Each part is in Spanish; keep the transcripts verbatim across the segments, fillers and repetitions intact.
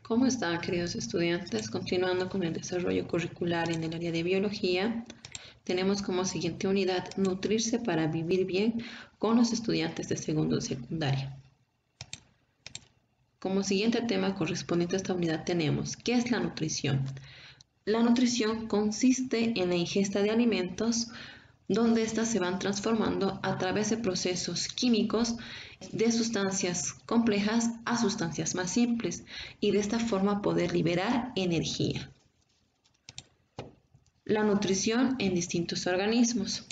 ¿Cómo están, queridos estudiantes? Continuando con el desarrollo curricular en el área de biología, tenemos como siguiente unidad nutrirse para vivir bien con los estudiantes de segundo de secundaria. Como siguiente tema correspondiente a esta unidad tenemos ¿qué es la nutrición? La nutrición consiste en la ingesta de alimentos donde éstas se van transformando a través de procesos químicos de sustancias complejas a sustancias más simples y de esta forma poder liberar energía. La nutrición en distintos organismos.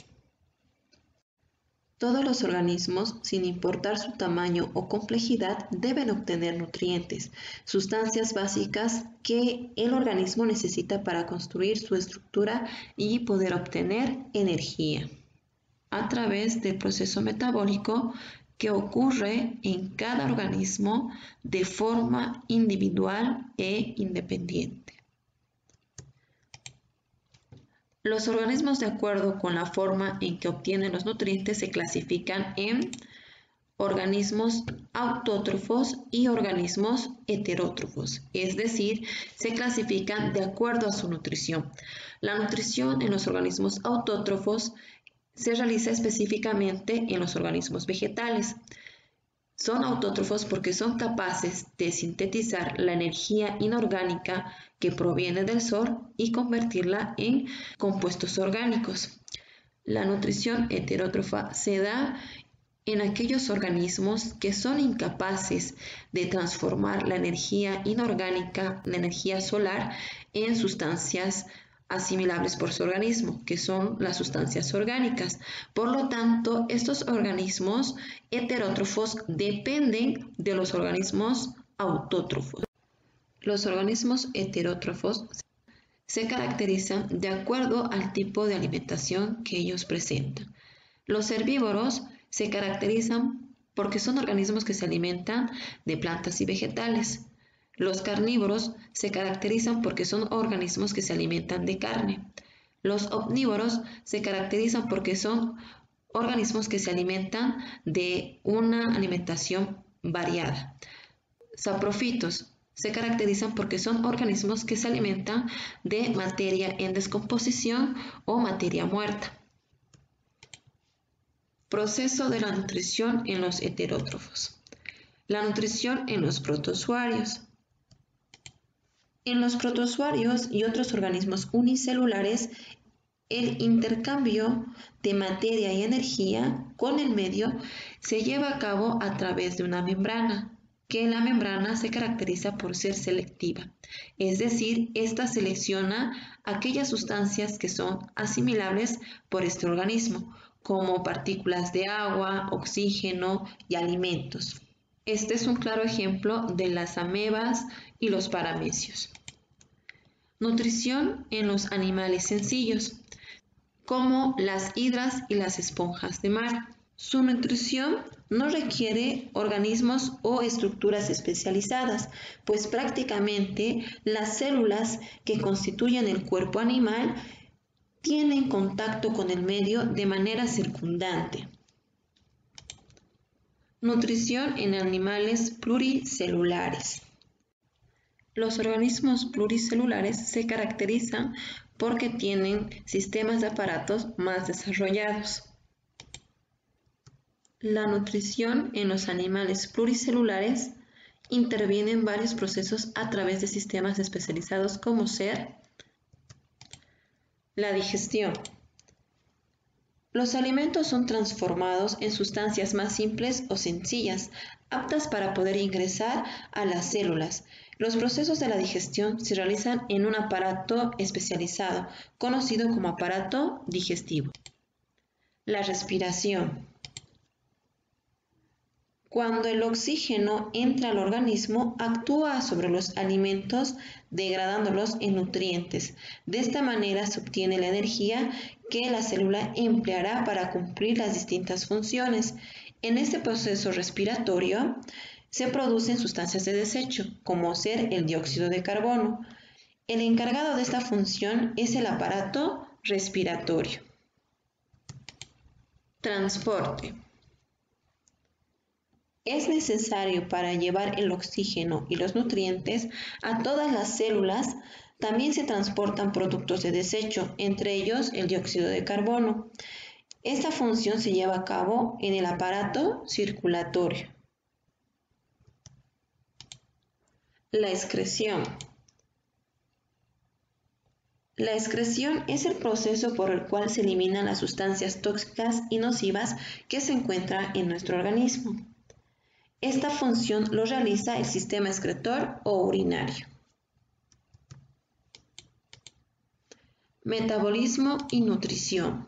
Todos los organismos, sin importar su tamaño o complejidad, deben obtener nutrientes, sustancias básicas que el organismo necesita para construir su estructura y poder obtener energía a través del proceso metabólico que ocurre en cada organismo de forma individual e independiente. Los organismos, de acuerdo con la forma en que obtienen los nutrientes, se clasifican en organismos autótrofos y organismos heterótrofos, es decir, se clasifican de acuerdo a su nutrición. La nutrición en los organismos autótrofos se realiza específicamente en los organismos vegetales. Son autótrofos porque son capaces de sintetizar la energía inorgánica que proviene del sol y convertirla en compuestos orgánicos. La nutrición heterótrofa se da en aquellos organismos que son incapaces de transformar la energía inorgánica, la energía solar, en sustancias asimilables por su organismo, que son las sustancias orgánicas. Por lo tanto, estos organismos heterótrofos dependen de los organismos autótrofos. Los organismos heterótrofos se caracterizan de acuerdo al tipo de alimentación que ellos presentan. Los herbívoros se caracterizan porque son organismos que se alimentan de plantas y vegetales. Los carnívoros se caracterizan porque son organismos que se alimentan de carne. Los omnívoros se caracterizan porque son organismos que se alimentan de una alimentación variada. Saprofitos se caracterizan porque son organismos que se alimentan de materia en descomposición o materia muerta. Proceso de la nutrición en los heterótrofos. La nutrición en los protozoarios. En los protozoarios y otros organismos unicelulares, el intercambio de materia y energía con el medio se lleva a cabo a través de una membrana, que la membrana se caracteriza por ser selectiva, es decir, esta selecciona aquellas sustancias que son asimilables por este organismo, como partículas de agua, oxígeno y alimentos. Este es un claro ejemplo de las amebas y los paramecios. Nutrición en los animales sencillos, como las hidras y las esponjas de mar. Su nutrición no requiere organismos o estructuras especializadas, pues prácticamente las células que constituyen el cuerpo animal tienen contacto con el medio de manera circundante. Nutrición en animales pluricelulares. Los organismos pluricelulares se caracterizan porque tienen sistemas de aparatos más desarrollados. La nutrición en los animales pluricelulares interviene en varios procesos a través de sistemas especializados como ser la digestión. Los alimentos son transformados en sustancias más simples o sencillas, aptas para poder ingresar a las células. Los procesos de la digestión se realizan en un aparato especializado, conocido como aparato digestivo. La respiración. Cuando el oxígeno entra al organismo, actúa sobre los alimentos degradándolos en nutrientes. De esta manera se obtiene la energía que la célula empleará para cumplir las distintas funciones. En este proceso respiratorio se producen sustancias de desecho, como ser el dióxido de carbono. El encargado de esta función es el aparato respiratorio. Transporte. es necesario para llevar el oxígeno y los nutrientes a todas las células. También se transportan productos de desecho, entre ellos el dióxido de carbono. Esta función se lleva a cabo en el aparato circulatorio. La excreción. La excreción es el proceso por el cual se eliminan las sustancias tóxicas y nocivas que se encuentran en nuestro organismo. Esta función lo realiza el sistema excretor o urinario. Metabolismo y nutrición.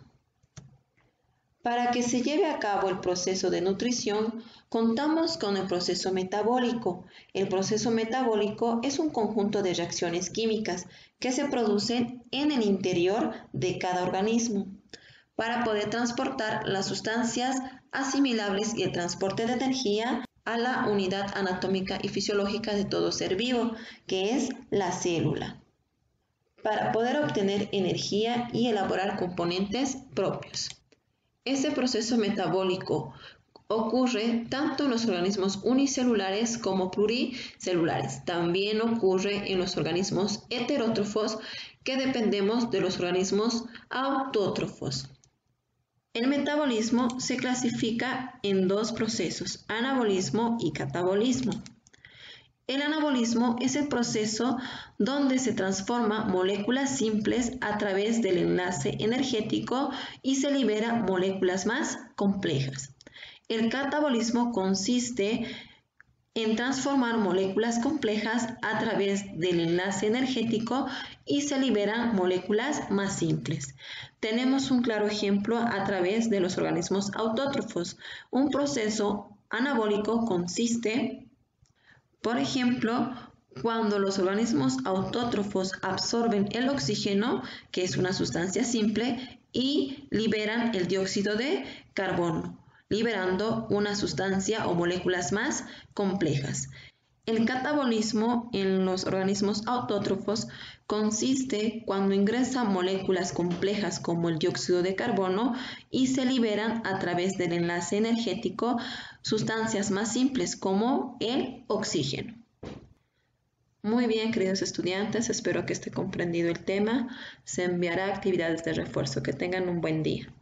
Para que se lleve a cabo el proceso de nutrición, contamos con el proceso metabólico. El proceso metabólico es un conjunto de reacciones químicas que se producen en el interior de cada organismo para poder transportar las sustancias asimilables y el transporte de energía a la unidad anatómica y fisiológica de todo ser vivo, que es la célula, para poder obtener energía y elaborar componentes propios. Este proceso metabólico ocurre tanto en los organismos unicelulares como pluricelulares. También ocurre en los organismos heterótrofos, que dependemos de los organismos autótrofos. El metabolismo se clasifica en dos procesos, anabolismo y catabolismo. El anabolismo es el proceso donde se transforman moléculas simples a través del enlace energético y se liberan moléculas más complejas. El catabolismo consiste en transformar moléculas complejas a través del enlace energético y se liberan moléculas más simples. Tenemos un claro ejemplo a través de los organismos autótrofos. Un proceso anabólico consiste, por ejemplo, cuando los organismos autótrofos absorben el oxígeno, que es una sustancia simple, y liberan el dióxido de carbono, liberando una sustancia o moléculas más complejas. El catabolismo en los organismos autótrofos consiste cuando ingresan moléculas complejas como el dióxido de carbono y se liberan a través del enlace energético sustancias más simples como el oxígeno. Muy bien, queridos estudiantes, espero que esté comprendido el tema. Se enviará actividades de refuerzo. Que tengan un buen día.